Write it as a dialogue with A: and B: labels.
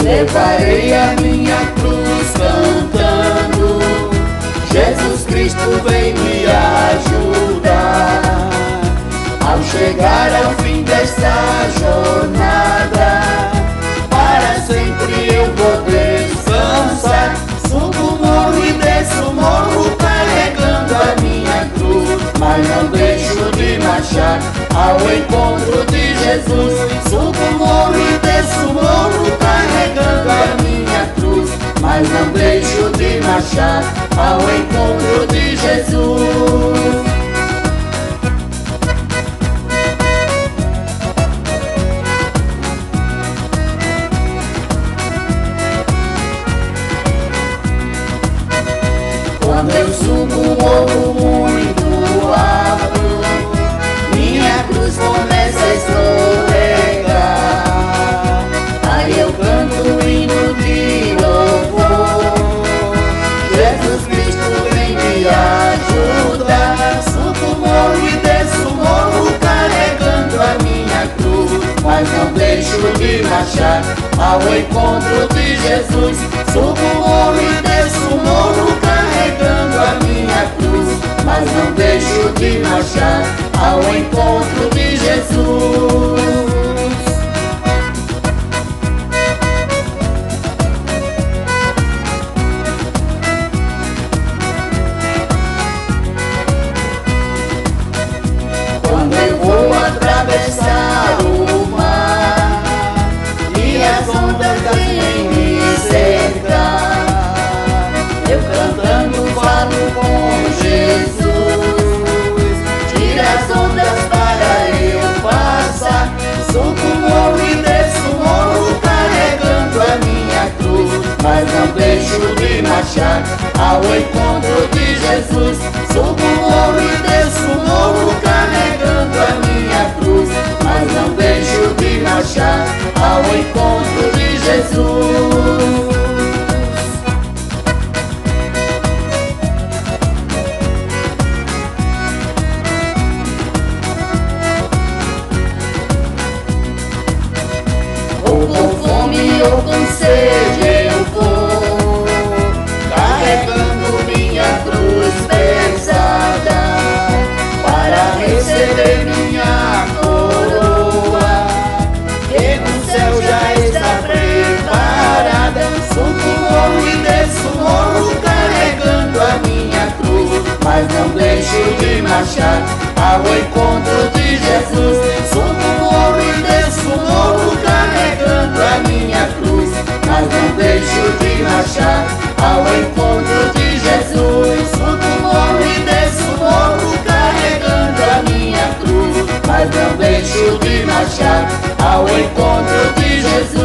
A: Levarei a minha cruz cantando, Jesus Cristo vem me ajudar. Ao chegar ao fim desta jornada, para sempre eu vou descansar. Subo o morro e desço o morro, carregando a minha cruz, mas não deixo de marchar ao encontro de Jesus. Subo o morro e desço o morro, carregando a minha cruz, mas não deixo de marchar ao encontro de Jesus. Quando eu subo um morro muito alto, minha cruz começa a escorregar. Aí eu canto um hino de louvor, Jesus Cristo vem me ajudar. Subo o morro e desço o morro, carregando a minha cruz, mas não deixo de marchar ao encontro de Jesus. Subo o morro e desço o morro, carregando a minha cruz, mas não deixo de marchar ao encontro de Jesus. Quando eu vou atravessar o mar e as ondas vêm me cercar, eu cantando falo com Jesus, tira as ondas para eu passar. Subo o morro e desço o morro, carregando a minha cruz, mas não deixo de marchar ao encontro de Jesus. Subo o morro e desço o morro, carregando a minha cruz, mas não deixo de marchar ao encontro de Jesus. Ou com fome ou com sede eu vou, carregando minha cruz pesada, para receber minha coroa, que no céu já está preparada. Subo o morro e desço o morro, carregando a minha cruz, mas não deixo de marchar ao encontro de Jesus. Subo o morro e desço o morro, carregando a minha cruz, mas não deixo de marchar ao encontro de Jesus. Subo o morro e desço o morro, carregando a minha cruz, mas não deixo de marchar ao encontro de Jesus.